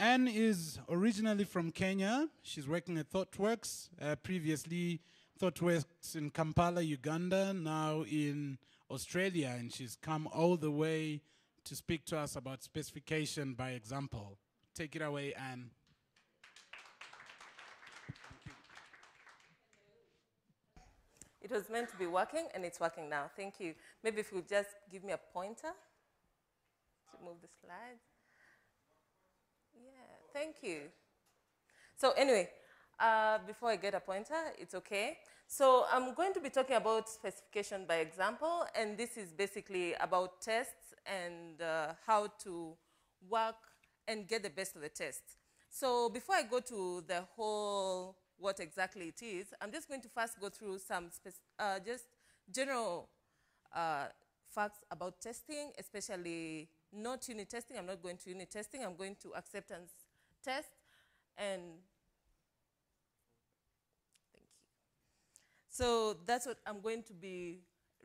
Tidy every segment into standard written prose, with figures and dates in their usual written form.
Ann is originally from Kenya. She's working at ThoughtWorks. Previously, ThoughtWorks in Kampala, Uganda, now in Australia, and she's come all the way to speak to us about specification by example. Take it away, Ann. It was meant to be working, and it's working now. Thank you. Maybe if you just give me a pointer to move the slides. Yeah, thank you. So anyway, before I get a pointer, it's okay. So I'm going to be talking about specification by example, and this is basically about tests and how to work and get the best of the tests. So before I go to the whole what exactly it is, I'm just going to first go through some just general facts about testing, especially not unit testing. I'm not going to unit testing. I'm going to acceptance test. And thank you. So that's what I'm going to be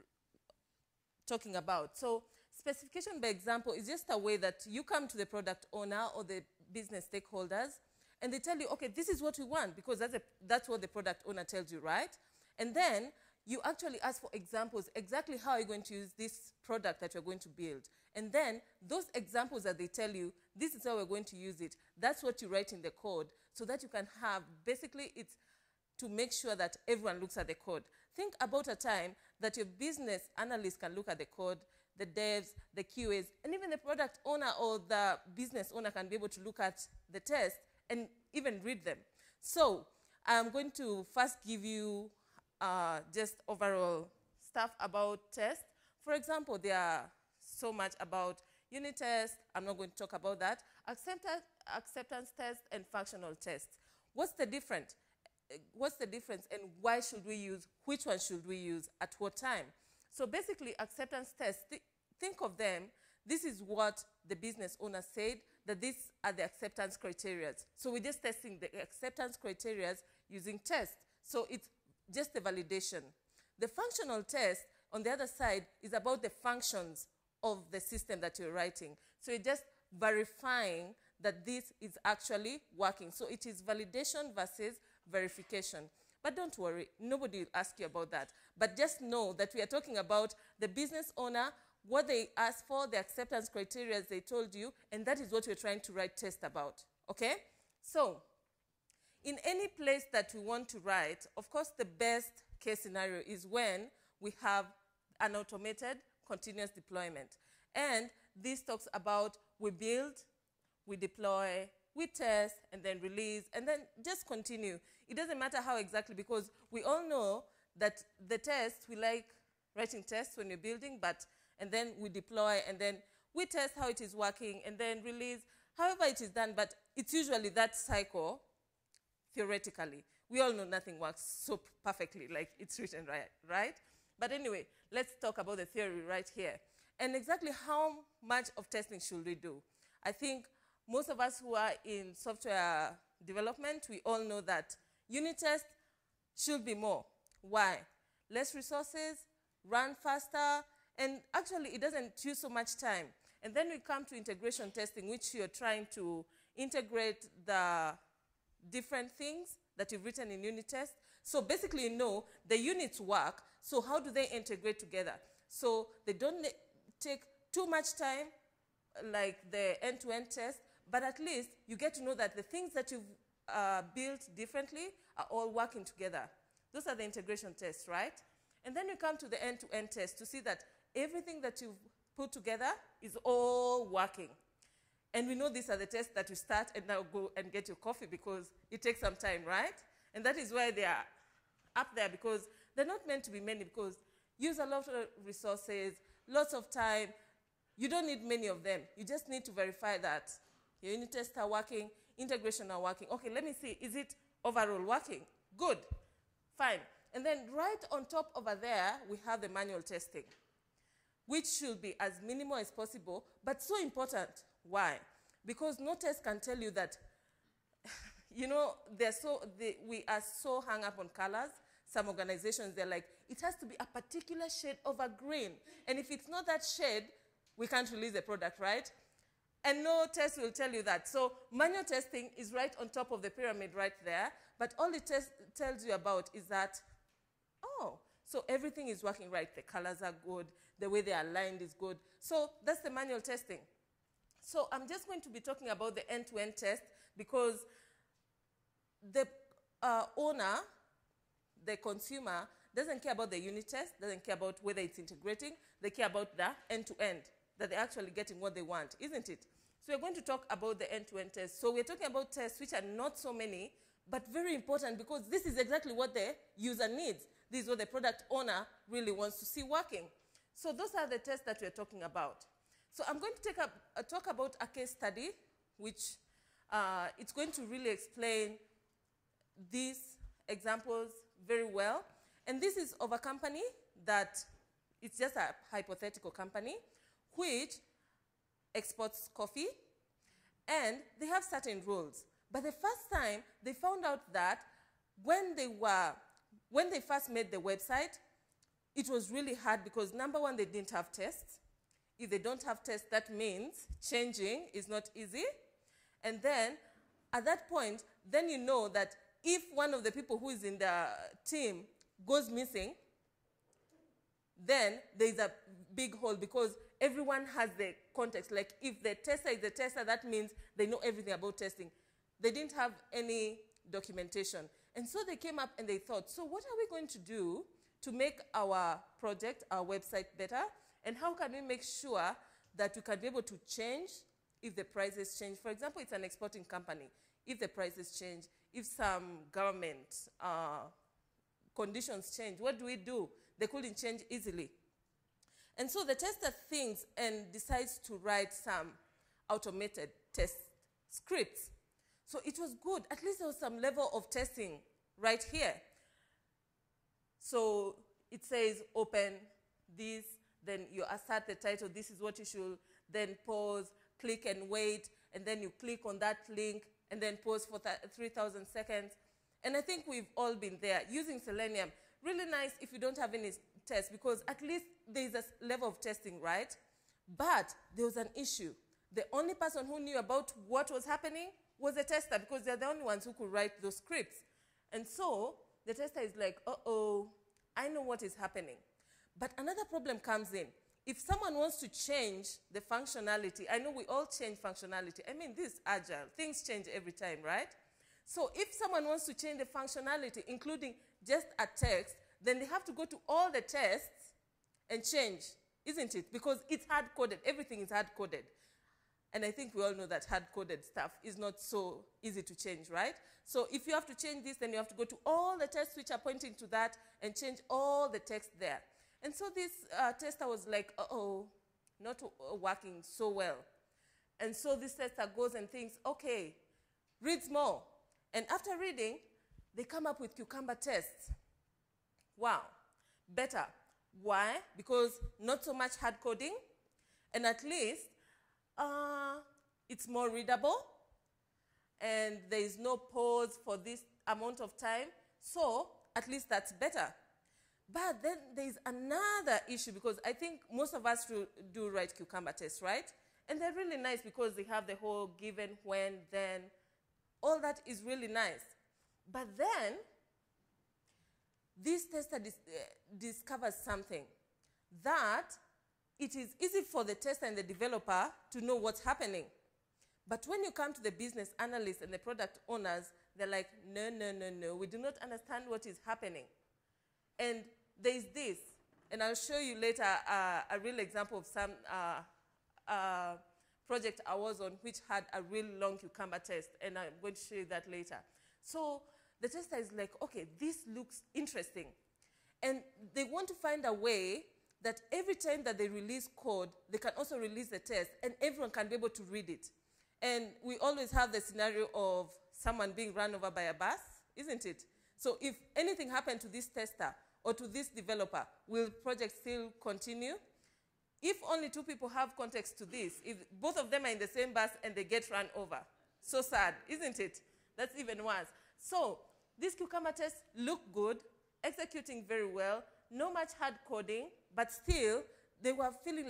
talking about. So specification by example is just a way that you come to the product owner or the business stakeholders and they tell you, okay, this is what we want, because that's what the product owner tells you, right? And then you actually ask for examples, exactly how you're going to use this product that you're going to build. And then those examples that they tell you, this is how we're going to use it, that's what you write in the code so that you can have, basically it's to make sure that everyone looks at the code. Think about a time that your business analyst can look at the code, the devs, the QAs, and even the product owner or the business owner can be able to look at the test and even read them. So I'm going to first give you just overall stuff about tests. For example, there are so much about unit tests. I'm not going to talk about that. Acceptance tests and functional tests. What's the difference? What's the difference and why should we use, which one should we use at what time? So basically acceptance tests, think of them, this is what the business owner said, that these are the acceptance criteria. So we're just testing the acceptance criteria using tests. So it's just a validation. The functional test, on the other side, is about the functions of the system that you're writing. So you're just verifying that this is actually working. So it is validation versus verification. But don't worry, nobody will ask you about that. But just know that we are talking about the business owner, what they asked for, the acceptance criteria they told you, and that is what we're trying to write test about, okay? So, in any place that we want to write, of course, the best case scenario is when we have an automated continuous deployment. And this talks about we build, we deploy, we test, and then release, and then just continue. It doesn't matter how exactly, because we all know that the test, we like writing tests when you're building, and then we deploy, and then we test how it is working, and then release, however it is done, but it's usually that cycle, theoretically. We all know nothing works so perfectly like it's written, right? But anyway, let's talk about the theory right here. And exactly how much of testing should we do? I think most of us who are in software development, we all know that unit tests should be more. Why? Less resources, run faster, and actually it doesn't use so much time. And then we come to integration testing, which you're trying to integrate the different things that you've written in unit tests. So basically, you know, the units work, so how do they integrate together? So they don't take too much time, like the end-to-end test, but at least you get to know that the things that you've built differently are all working together. Those are the integration tests, right? And then you come to the end-to-end test to see that everything that you've put together is all working. And we know these are the tests that you start and now go and get your coffee because it takes some time, right? And that is why they are up there, because they're not meant to be many, because use a lot of resources, lots of time. You don't need many of them. You just need to verify that your unit tests are working, integration are working. Okay, let me see, is it overall working? Good, fine. And then right on top over there, we have the manual testing, which should be as minimal as possible, but so important. Why? Because no test can tell you that, you know, we are so hung up on colors. Some organizations, they're like, it has to be a particular shade of a green. And if it's not that shade, we can't release the product, right? And no test will tell you that. So manual testing is right on top of the pyramid right there. But all it tells you about is that, oh, so everything is working right. The colors are good. The way they are aligned is good. So that's the manual testing. So I'm just going to be talking about the end-to-end test because the owner, the consumer, doesn't care about the unit test, doesn't care about whether it's integrating. They care about the end-to-end, that they're actually getting what they want, isn't it? So we're going to talk about the end-to-end test. So we're talking about tests which are not so many, but very important because this is exactly what the user needs. This is what the product owner really wants to see working. So those are the tests that we're talking about. So I'm going to talk about a case study, which it's going to really explain these examples very well. And this is of a company that, it's just a hypothetical company, which exports coffee, and they have certain rules. But the first time, they found out that when they first made the website, it was really hard because, number one, they didn't have tests. If they don't have tests, that means changing is not easy. And then, at that point, then you know that if one of the people who is in the team goes missing, then there's a big hole because everyone has the context. Like, if the tester is the tester, that means they know everything about testing. They didn't have any documentation. And so they came up and they thought, so what are we going to do to make our project, our website better? And how can we make sure that we can be able to change if the prices change? For example, it's an exporting company. If the prices change, if some government conditions change, what do? They couldn't change easily. And so the tester thinks and decides to write some automated test scripts. So it was good. At least there was some level of testing right here. So it says open this, then you assert the title, this is what you should, then pause, click and wait, and then you click on that link, and then pause for 3,000 seconds. And I think we've all been there using Selenium. Really nice if you don't have any tests, because at least there's a level of testing, right? But there was an issue. The only person who knew about what was happening was the tester, because they're the only ones who could write those scripts. And so the tester is like, uh-oh, I know what is happening. But another problem comes in. If someone wants to change the functionality, I know we all change functionality. I mean, this is Agile. Things change every time, right? So if someone wants to change the functionality, including just a text, then they have to go to all the tests and change, isn't it? Because it's hard-coded. Everything is hard-coded. And I think we all know that hard-coded stuff is not so easy to change, right? So if you have to change this, then you have to go to all the tests which are pointing to that and change all the text there. And so this tester was like, uh-oh, not working so well. And so this tester goes and thinks, okay, reads more. And after reading, they come up with cucumber tests. Wow, better. Why? Because not so much hard coding, and at least it's more readable, and there is no pause for this amount of time. So at least that's better. But then there is another issue, because I think most of us do write cucumber tests, right? And they're really nice because they have the whole given, when, then. All that is really nice. But then this tester discovers something, that it is easy for the tester and the developer to know what's happening. But when you come to the business analysts and the product owners, they're like, no, no, no, no, we do not understand what is happening. And there is this, and I'll show you later a real example of some project I was on which had a real long cucumber test, and I'm going to show you that later. So the tester is like, okay, this looks interesting. And they want to find a way that every time that they release code, they can also release the test, and everyone can be able to read it. And we always have the scenario of someone being run over by a bus, isn't it? So if anything happened to this tester or to this developer, will the project still continue? If only two people have context to this, if both of them are in the same bus and they get run over, so sad, isn't it? That's even worse. So these cucumber tests look good, executing very well, no much hard coding, but still they were feeling like,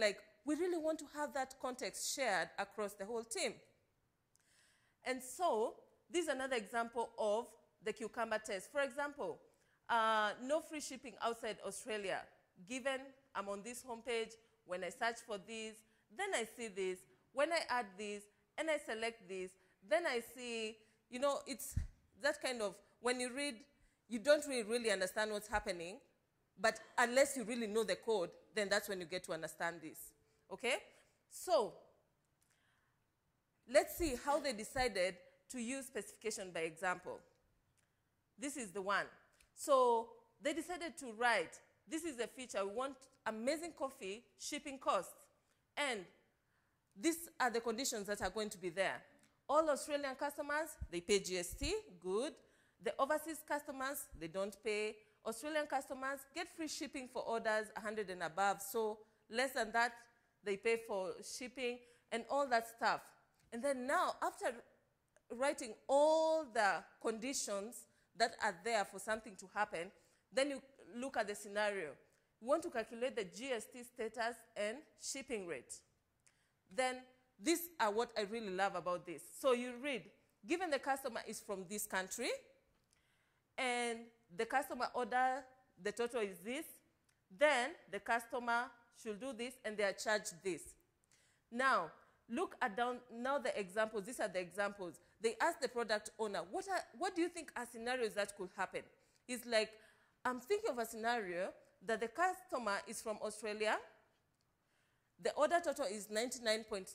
we really want to have that context shared across the whole team. And so this is another example of the cucumber test. For example, no free shipping outside Australia. Given I'm on this homepage, when I search for this, then I see this, when I add this, and I select this, then I see, you know, it's that kind of, when you read, you don't really understand what's happening, but unless you really know the code, then that's when you get to understand this, okay? So let's see how they decided to use specification by example. This is the one. So they decided to write, this is a feature, we want amazing coffee shipping costs, and these are the conditions that are going to be there. All Australian customers, they pay GST, good. The overseas customers, they don't pay. Australian customers get free shipping for orders 100 and above, so less than that, they pay for shipping and all that stuff. And then now, after writing all the conditions that are there for something to happen, then you look at the scenario. You want to calculate the GST status and shipping rate. Then these are what I really love about this. So you read, given the customer is from this country, and the customer order, the total is this, then the customer should do this, and they are charged this. Now, look at down, now the examples, these are the examples. They ask the product owner, what do you think are scenarios that could happen? It's like, I'm thinking of a scenario that the customer is from Australia, the order total is $99.9.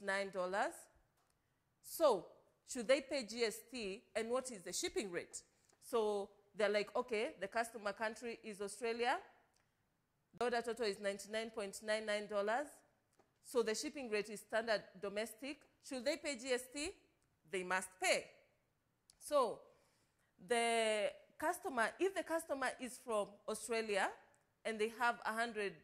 So, should they pay GST, and what is the shipping rate? So, they're like, okay, the customer country is Australia, the order total is $99.99. So the shipping rate is standard domestic. Should they pay GST? They must pay. So the customer, if the customer is from Australia and they have $100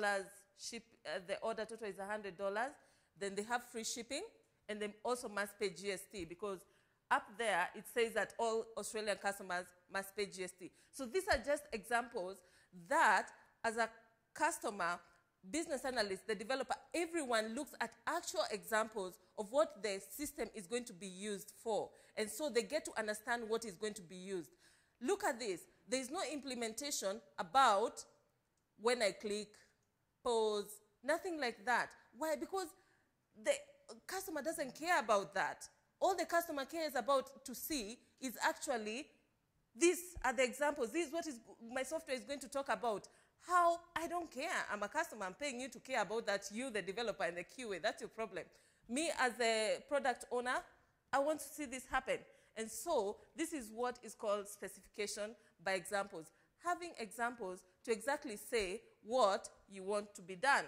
the order total is $100, then they have free shipping, and they also must pay GST, because up there it says that all Australian customers must pay GST. So these are just examples that, as a customer, business analyst, the developer, everyone looks at actual examples of what the system is going to be used for. And so they get to understand what is going to be used. Look at this. There is no implementation about when I click, pause, nothing like that. Why? Because the customer doesn't care about that. All the customer cares about to see is actually, these are the examples. This is what my software is going to talk about. How? I don't care. I'm a customer. I'm paying you to care about that. You, the developer and the QA, that's your problem. Me, as a product owner, I want to see this happen. And so this is what is called specification by examples. Having examples to exactly say what you want to be done.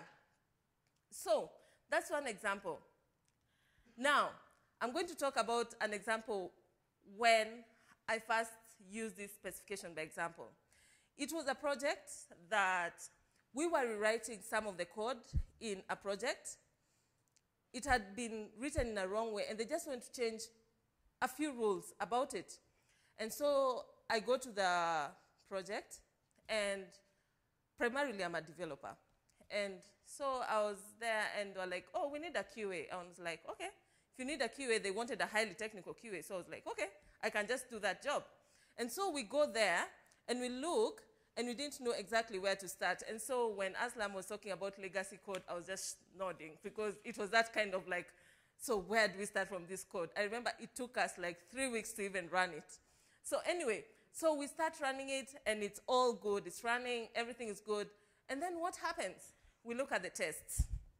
So that's one example. Now, I'm going to talk about an example when I first used this specification by example. It was a project that we were rewriting some of the code in a project. It had been written in a wrong way, and they just wanted to change a few rules about it. And so I go to the project, and primarily I'm a developer. And so I was there, and they were like, oh, we need a QA. I was like, okay. If you need a QA, they wanted a highly technical QA. So I was like, okay, I can just do that job. And so we go there, and we look, and we didn't know exactly where to start. And so when Aslam was talking about legacy code, I was just nodding, because it was that kind of like, so where do we start from this code? I remember it took us like 3 weeks to even run it. So anyway, so we start running it, and it's all good. It's running, everything is good. And then what happens? We look at the tests.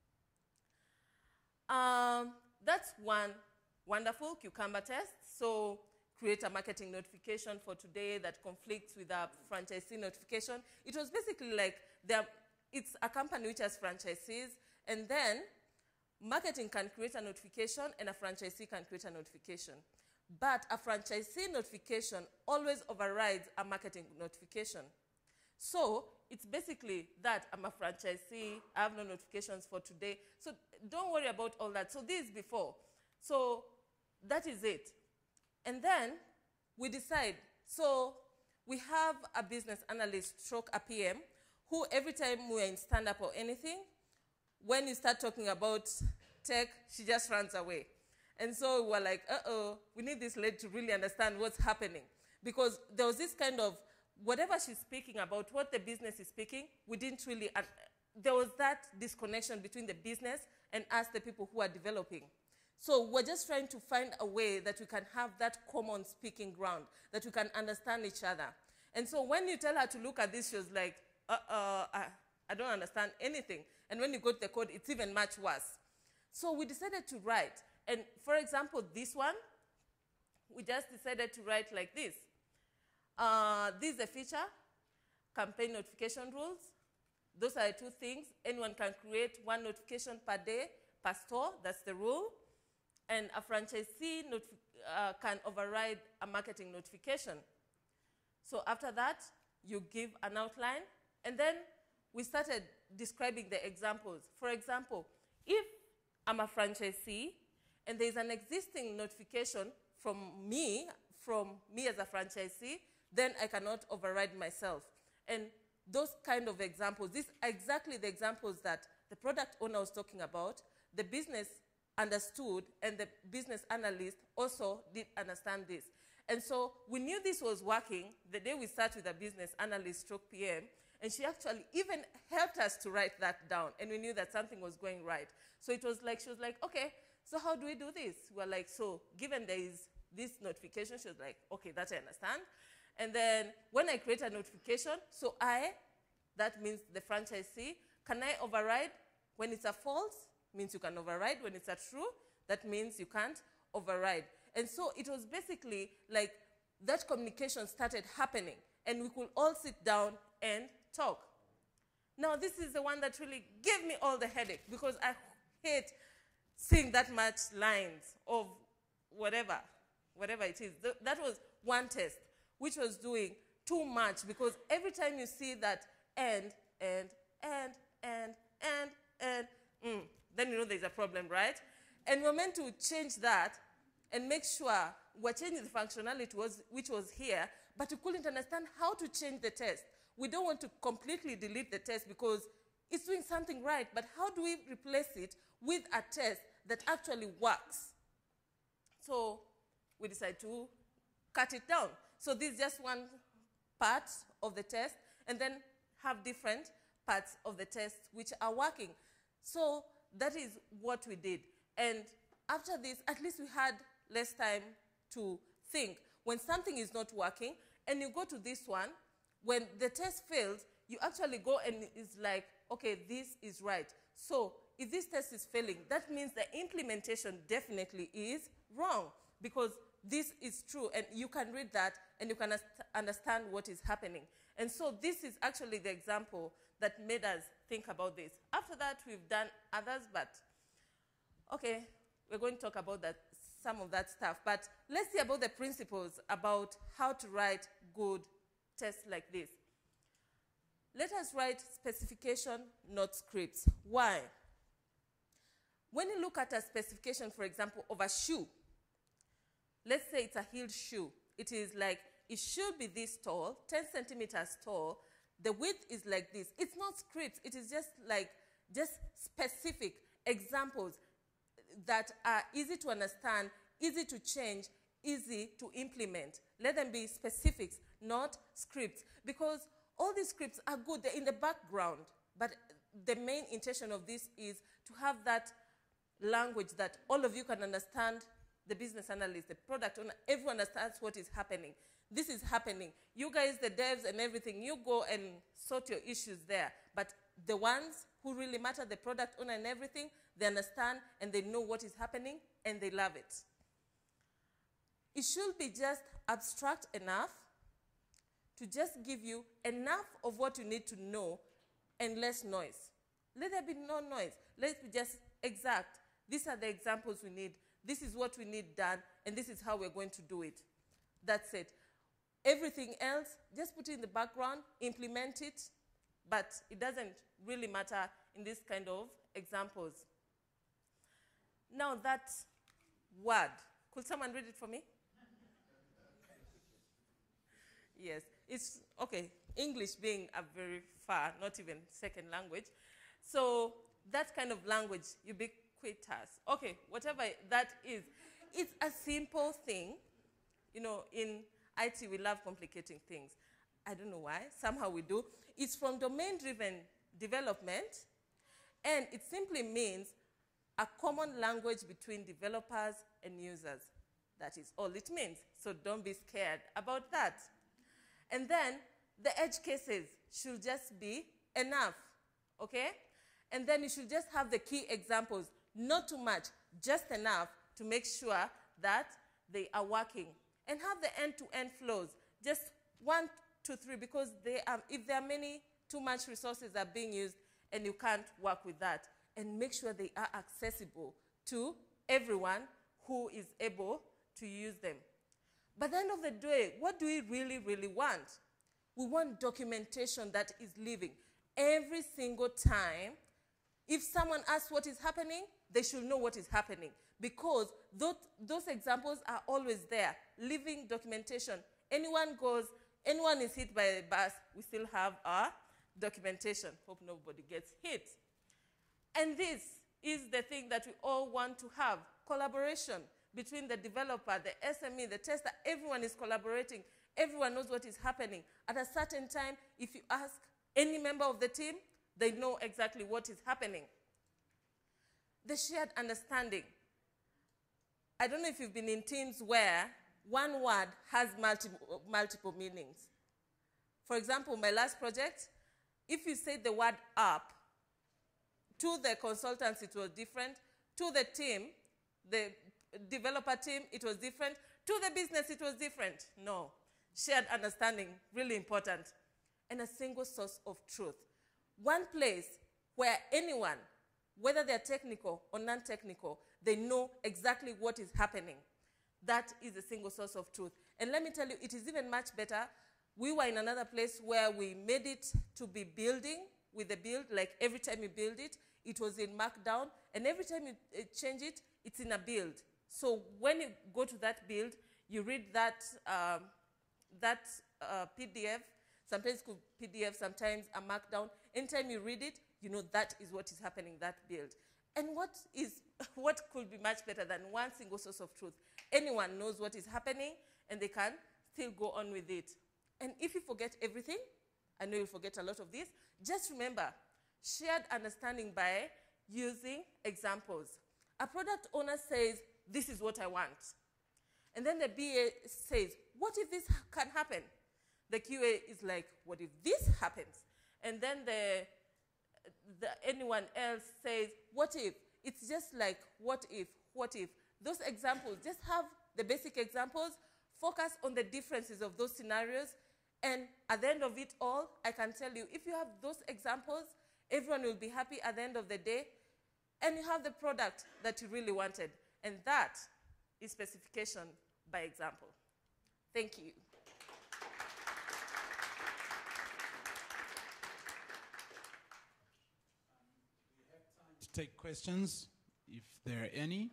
That's one wonderful cucumber test. So create a marketing notification for today that conflicts with a franchisee notification. It was basically like, it's a company which has franchisees, and then marketing can create a notification and a franchisee can create a notification. But a franchisee notification always overrides a marketing notification. So it's basically that I'm a franchisee, I have no notifications for today. So don't worry about all that. So this is before. So that is it. And then we decide. So we have a business analyst stroke a PM who every time we're in stand-up or anything, when you start talking about tech, she just runs away. And so we're like, we need this lady to really understand what's happening. Because there was this kind of, whatever she's speaking about, what the business is speaking, we didn't really, there was that disconnection between the business and us, the people who are developing. So we're just trying to find a way that we can have that common speaking ground, that we can understand each other. And so when you tell her to look at this, she was like, I don't understand anything. And when you go to the code, it's even much worse. So we decided to write. And for example, this one, we just decided to write like this. This is a feature, campaign notification rules. Those are the two things. Anyone can create one notification per day per store. That's the rule. And a franchisee can override a marketing notification. So after that, you give an outline. And then we started describing the examples. For example, if I'm a franchisee and there's an existing notification from me as a franchisee, then I cannot override myself. And those kind of examples, these are exactly the examples that the product owner was talking about, the business understood, and the business analyst also did understand this. And so we knew this was working the day we started with a business analyst stroke PM, and she actually even helped us to write that down, and we knew that something was going right. So it was like, she was like, okay, so how do we do this? We're like, so given there is this notification, she was like, okay, that I understand. And then when I create a notification, so that means the franchisee, can I override when it's a false? Means you can override. When it's a true, that means you can't override. And so it was basically like that communication started happening, and we could all sit down and talk. Now, this is the one that really gave me all the headache, because I hate seeing that much lines of whatever it is. That was one test, which was doing too much, because every time you see that and, then you know there's a problem, right? And we're meant to change that and make sure we're changing the functionality which was here, but we couldn't understand how to change the test. We don't want to completely delete the test because it's doing something right, but how do we replace it with a test that actually works? So we decided to cut it down. So this is just one part of the test, and then have different parts of the test which are working. So that is what we did. And after this, at least we had less time to think. When something is not working, and you go to this one, when the test fails, you actually go and it's like, okay, this is right. So if this test is failing, that means the implementation definitely is wrong, because this is true, and you can read that and you can understand what is happening. And so this is actually the example that made us think about this. After that, we've done others, but okay, we're going to talk about that, some of that stuff. But let's see about the principles about how to write good tests like this. Let us write specification, not scripts. Why? When you look at a specification, for example, of a shoe, let's say it's a heeled shoe. It is like, it should be this tall, 10 centimeters tall. The width is like this. It's not scripts. It is just like, just specific examples that are easy to understand, easy to change, easy to implement. Let them be specifics, not scripts. Because all these scripts are good. They're in the background. But the main intention of this is to have that language that all of you can understand. The business analyst, the product owner, everyone understands what is happening. This is happening. You guys, the devs and everything, you go and sort your issues there. But the ones who really matter, the product owner and everything, they understand and they know what is happening and they love it. It should be just abstract enough to just give you enough of what you need to know and less noise. Let there be no noise. Let's be just exact. These are the examples we need. This is what we need done, and this is how we're going to do it. That's it. Everything else, just put it in the background, implement it, but it doesn't really matter in this kind of examples. Now that word, could someone read it for me? Yes, it's, okay, English being a very far, not even second language. So that kind of language, ubiquitous. Okay, whatever that is. It's a simple thing. You know, in IT, we love complicating things. I don't know why. Somehow we do. It's from domain-driven development, and it simply means a common language between developers and users. That is all it means. So don't be scared about that. And then the edge cases should just be enough, okay? And then you should just have the key examples, not too much, just enough to make sure that they are working. And have the end-to-end flows, just 1, 2, 3, because if there are many, too much resources are being used and you can't work with that. And make sure they are accessible to everyone who is able to use them. But at the end of the day, what do we really, really want? We want documentation that is living. Every single time, if someone asks what is happening, they should know what is happening. Because those examples are always there, living documentation. Anyone is hit by a bus, we still have our documentation. Hope nobody gets hit. And this is the thing that we all want to have, collaboration between the developer, the SME, the tester. Everyone is collaborating. Everyone knows what is happening. At a certain time, if you ask any member of the team, they know exactly what is happening. The shared understanding. I don't know if you've been in teams where one word has multiple meanings. For example, my last project, if you say the word up, to the consultants it was different, to the team, the developer team, it was different, to the business it was different. No. Shared understanding, really important. And a single source of truth. One place where anyone, whether they're technical or non-technical, they know exactly what is happening. That is a single source of truth. And let me tell you, it is even much better. We were in another place where we made it to be building with the build, like every time you build it, it was in Markdown, and every time you change it, it's in a build. So when you go to that build, you read that PDF, sometimes it's called PDF, sometimes a Markdown. Anytime you read it, you know that is what is happening in that build. And what could be much better than one single source of truth? Anyone knows what is happening, and they can still go on with it. And if you forget everything, I know you'll forget a lot of this, just remember, shared understanding by using examples. A product owner says, this is what I want. And then the BA says, what if this can happen? The QA is like, what if this happens? And then anyone else says, what if? It's just like, what if, what if? Those examples, just have the basic examples, focus on the differences of those scenarios, and at the end of it all, I can tell you, if you have those examples, everyone will be happy at the end of the day, and you have the product that you really wanted. And that is specification by example. Thank you. We have time to take questions, if there are any.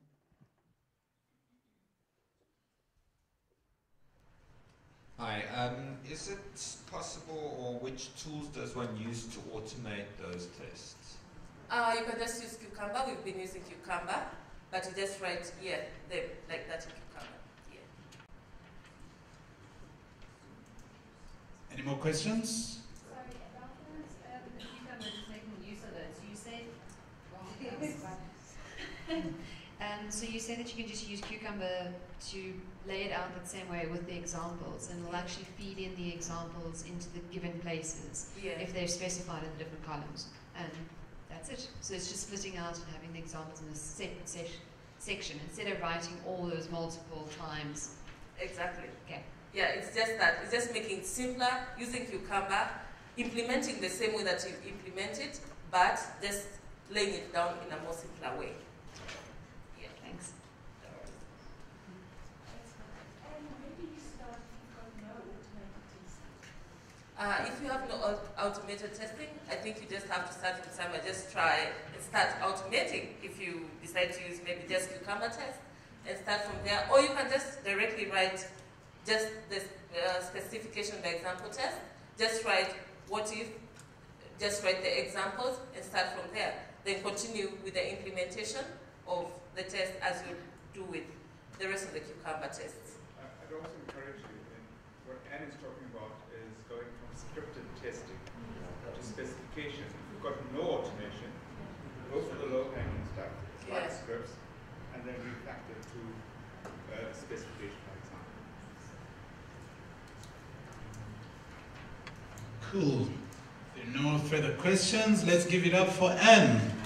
Hi, is it possible, or which tools does one use to automate those tests? You can just use Cucumber. We've been using Cucumber, but you just write, them like that in Cucumber. Yeah. Any more questions? Sorry, about the Cucumber, just making use of it. So you say that you can just use Cucumber to lay it out that same way with the examples, and it'll actually feed in the examples into the given places if they're specified in the different columns. And that's it. So it's just splitting out and having the examples in a separate section instead of writing all those multiple times. Exactly. Okay. Yeah, it's just that. It's just making it simpler, using Cucumber, implementing the same way that you implement it, but just laying it down in a more simpler way. Yeah. Thanks. If you have no automated testing, I think you just have to start with somewhere. Just try and start automating. If you decide to use maybe just Cucumber test and start from there, or you can just directly write just the specification by example test. Just write what if, just write the examples and start from there. then continue with the implementation of the test as you do with the rest of the Cucumber tests. I'd also encourage you, what Ann is talking about is going from scripted testing to specification. If you've got no automation, go for the low-hanging stuff, like scripts, and then refactor to specification, for example. Cool. If there are no further questions, let's give it up for Ann.